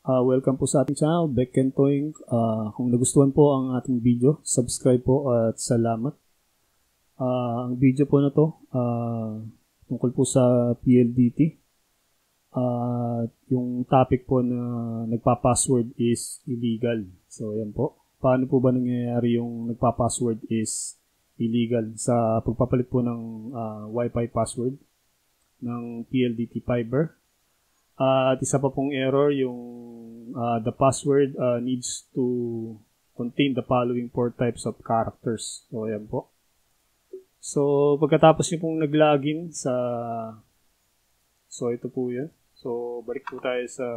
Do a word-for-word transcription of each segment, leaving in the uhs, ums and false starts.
Uh, welcome po sa ating channel, Beck and Toying. Uh, kung nagustuhan po ang ating video, subscribe po at salamat. Uh, ang video po na to, uh, tungkol po sa P L D T. Uh, yung topic po na nagpa-password is illegal. So, yan po. Paano po ba nangyayari yung nagpa-password is illegal sa pagpapalit po ng uh, Wi-Fi password ng P L D T Fiber? Uh, at isa pa pong error, yung uh, the password uh, needs to contain the following four types of characters. So, ayan po. So, pagkatapos nyo pong nag-login sa... So, ito po yan. So, balik po tayo sa...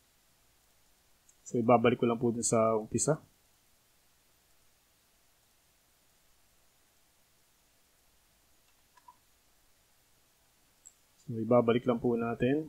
So, ibabalik ko lang po dun sa umpisa. So, ibabalik lang po natin.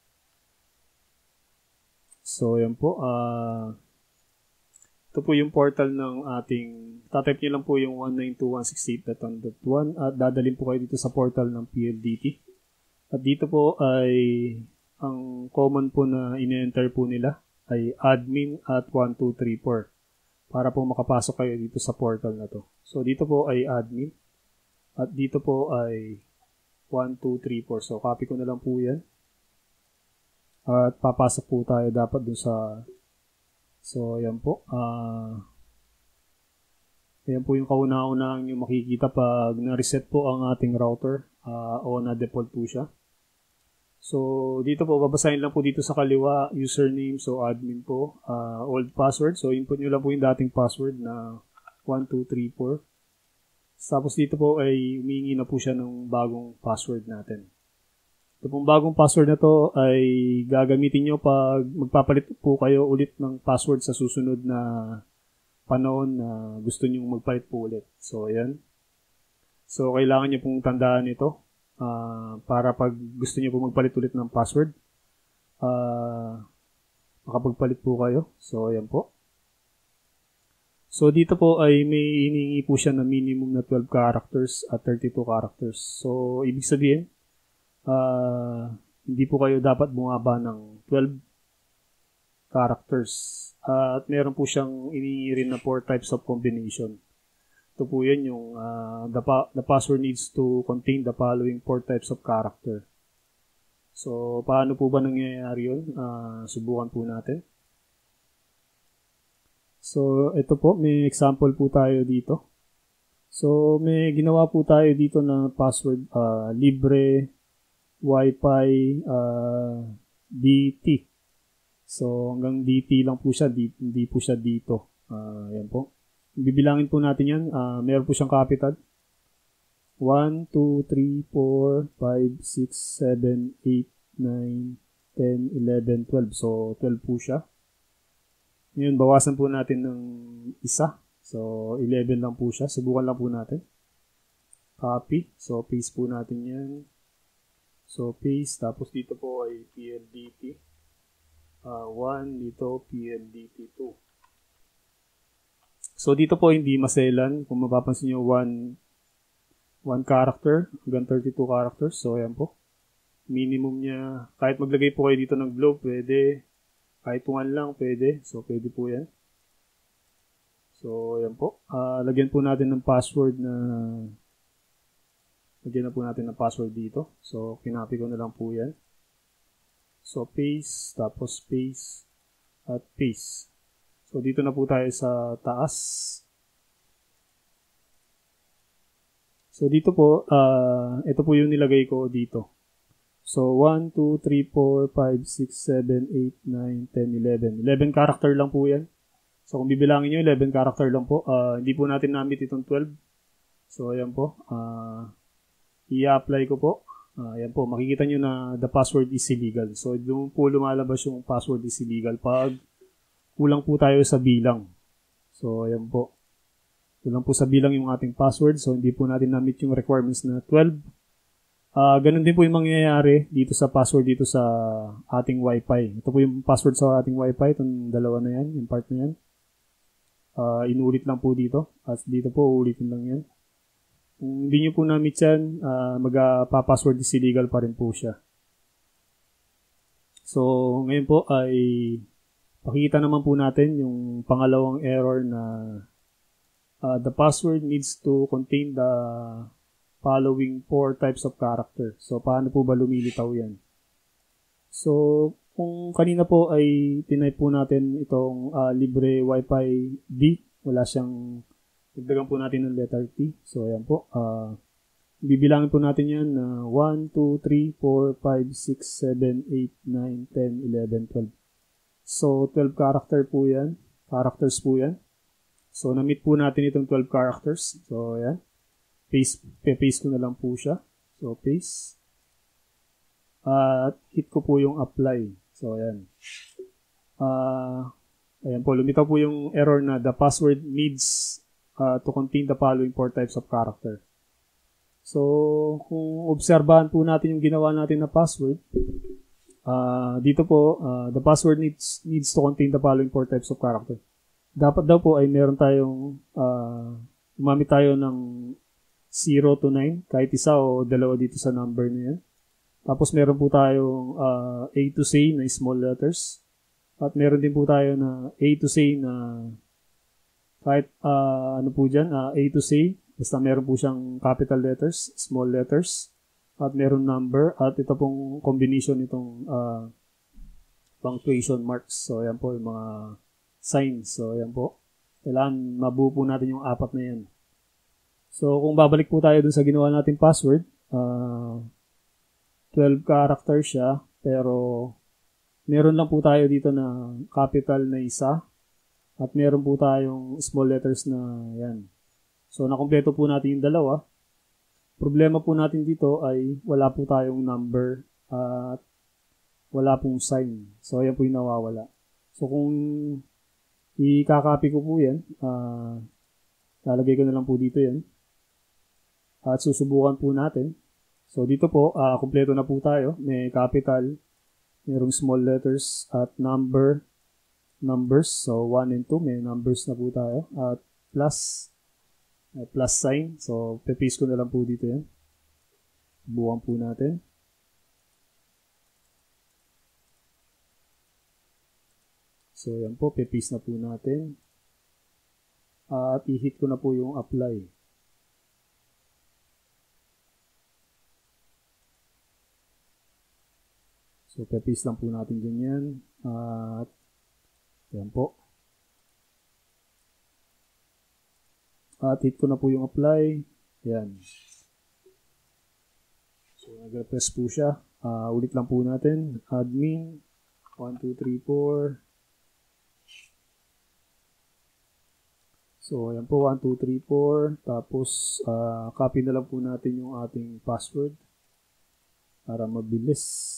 So, yan po. Uh, ito po yung portal ng ating... Tatype nyo lang po yung one nine two dot one sixty-eight dot one dot one at dadalhin po kayo dito sa portal ng P L D T. At dito po ay ang common po na ine-enter po nila ay admin at one two three four para po makapasok kayo dito sa portal na to. So, dito po ay admin at dito po ay one two three four. So, copy ko na lang po yan. At papasok po tayo dapat dun sa... So, ayan po. Uh, ayan po yung kauna-unahang yung makikita pag na-reset po ang ating router uh, o na-default po siya. So, dito po, babasahin lang po dito sa kaliwa, username, so admin po, uh, old password. So, input nyo lang po yung dating password na one two three four. Tapos dito po ay humingi na po siya ng bagong password natin. Ito pong bagong password na to ay gagamitin nyo pag magpapalit po kayo ulit ng password sa susunod na panahon na gusto nyo magpalit po ulit. So, ayan. So, kailangan nyo pong tandaan ito uh, para pag gusto nyo po magpalit ulit ng password, uh, makapagpalit po kayo. So, ayan po. So, dito po ay may hiningi po siya na minimum na twelve characters at thirty-two characters. So, ibig sabihin, Uh, hindi po kayo dapat bumaba ng twelve characters. Uh, at meron po siyang inihingi rin na four types of combination. Ito po yun yung uh, the, pa- the password needs to contain the following four types of character. So, paano po ba nangyayari yun? Uh, subukan po natin. So, ito po, may example po tayo dito. So, may ginawa po tayo dito na password uh, libre Wi-Fi uh, D T. So, hanggang D T lang po siya. D- hindi po siya dito. Uh, yan po. Bibilangin po natin yan. Uh, meron po siyang capital. one, two, three, four, five, six, seven, eight, nine, ten, eleven, twelve. So, twelve po siya. Ngayon, bawasan po natin ng isa. So, eleven lang po siya. Subukan lang po natin. Copy. So, paste po natin yan. So, paste. Tapos dito po ay P L D T. Uh, one. Dito, P L D T two. So, dito po hindi maselan. Kung mapapansin nyo, one, one character hanggang thirty-two characters. So, ayan po. Minimum niya. Kahit maglagay po kayo dito ng globe, pwede. Kahit one lang, pwede. So, pwede po yan. So, ayan po. Uh, lagyan po natin ng password na... Lagyan na po natin ng password dito. So, kinopy ko na lang po yan. So, paste, tapos paste, at paste. So, dito na po tayo sa taas. So, dito po, uh, ito po yung nilagay ko dito. So, one, two, three, four, five, six, seven, eight, nine, ten, eleven. eleven character lang po yan. So, kung bibilangin nyo, eleven character lang po. Uh, hindi po natin namit itong twelve. So, ayan po. Ah... Uh, I-apply ko po. Uh, ayan po, makikita nyo na the password is illegal. So, doon po lumalabas yung password is illegal pag kulang po tayo sa bilang. So, ayan po. Kulang po sa bilang yung ating password. So, hindi po natin na-meet yung requirements na twelve. Uh, ganun din po yung mangyayari dito sa password dito sa ating Wi-Fi. Ito po yung password sa ating Wi-Fi. Itong dalawa na yan, yung part na yan. Uh, inulit lang po dito. At dito po, ulitin lang yan. Kung hindi nyo po na-meet yan, uh, mag-pa-password is illegal pa rin po siya. So, ngayon po ay Pakikita naman po natin yung pangalawang error na uh, the password needs to contain the following four types of character. So, paano po ba lumilitaw yan? So, kung kanina po ay tinype po natin itong uh, libre Wi-Fi D, wala siyang, dagdagan po natin ng letter T. So, ayan po. Uh, bibilangin po natin yan na one, two, three, four, five, six, seven, eight, nine, ten, eleven, twelve. So, twelve character po yan. Characters po yan. So, na-meet po natin itong twelve characters. So, ayan. Paste, paste ko na lang po siya. So, paste. At uh, hit ko po yung apply. So, ayan. Uh, ayan po, lumitaw po yung error na the password needs uh, to contain the following four types of character. So, kung obserbahan po natin yung ginawa natin na password, uh, dito po, uh, the password needs needs to contain the following four types of character. Dapat daw po ay meron tayong, uh, umamit tayo ng zero to nine, kahit isa o dalawa dito sa number na yan. Tapos meron po tayong uh, A to C na small letters. At meron din po tayo na A to C na kahit uh, ano po dyan, uh, A to C, basta meron po siyang capital letters, small letters, at meron number, at ito pong combination nitong uh, punctuation marks. So, ayan po yung mga signs. So, ayan po. Kailangan mabuo po natin yung apat na yan. So, kung babalik po tayo dun sa ginawa nating password, uh, twelve characters siya, pero meron lang po tayo dito na capital na isa, at meron po tayong small letters na yan. So, nakompleto po natin yung dalawa. Problema po natin dito ay wala po tayong number at wala pong sign. So, ayan po yung nawawala. So, kung i-copy ko po yan, uh, lalagay ko na lang po dito yan. At susubukan po natin. So, dito po, uh, kumpleto na po tayo. May capital, mayroong small letters, at number, numbers. So, one and two, may numbers na po tayo. At plus, may plus sign. So, paste ko na lang po dito yan. Subukan po natin. So, yan po, paste na po natin. At i-hit ko na po yung apply. So, paste lang po natin ganyan. At, yan po. At hit ko na po yung apply. Yan. So, nag-press po siya. Uh, ulit lang po natin. Admin. one, two, three, four. So, yan po. one, two, three, four. Tapos, uh, copy na lang po natin yung ating password. Para mabilis.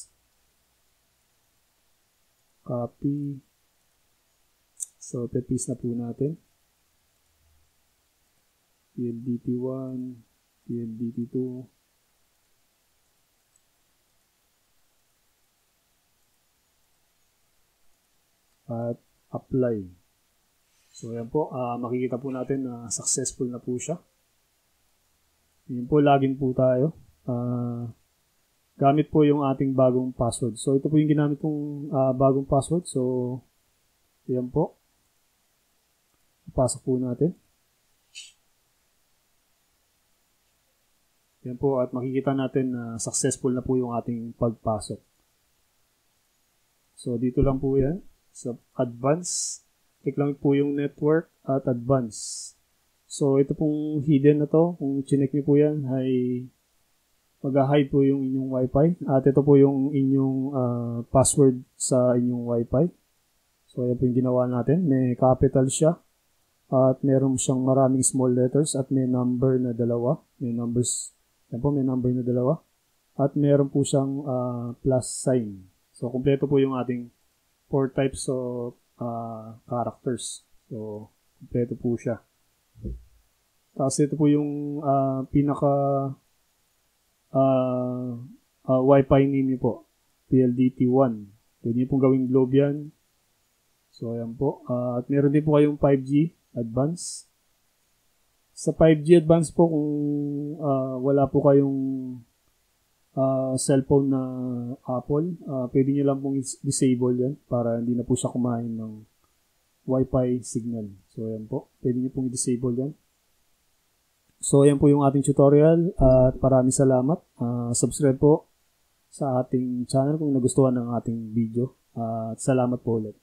Copy. So, paste na po natin. P L D T one, P L D T two. At apply. So, ayan po. Uh, makikita po natin na successful na po siya. Yun po, login po tayo. Uh, gamit po yung ating bagong password. So, ito po yung ginamit kong uh, bagong password. So, ayan po. Pasok po natin. Ayan po. At makikita natin na successful na po yung ating pagpasok. So, dito lang po yan. Sa advanced. Click lang po yung network at advanced. So, ito pong hidden na to. Kung chinek niyo po yan, ay mag-hide po yung inyong Wi-Fi. At ito po yung inyong uh, password sa inyong Wi-Fi. So, ayan po yung ginawa natin. May capital siya. At meron siyang maraming small letters. At may number na dalawa. May numbers. Ayan po, may number na dalawa. At meron po siyang uh, plus sign. So, kumpleto po yung ating four types of uh, characters. So, kumpleto po siya. Tapos ito po yung uh, pinaka uh, uh, Wi-Fi name niyo po. P L D T one. Pwede niyo pong gawing globe yan. So, ayan po. Uh, at meron din po kayong five G Advance. Sa five G Advance po, kung uh, wala po kayong uh, cellphone na Apple, uh, pwede nyo lang pong disable yan para hindi na po siya kumain ng Wi-Fi signal. So, ayan po. Pwede nyo pong disable yan. So, ayan po yung ating tutorial at uh, maraming salamat. Uh, subscribe po sa ating channel kung nagustuhan ng ating video. Uh, at salamat po ulit.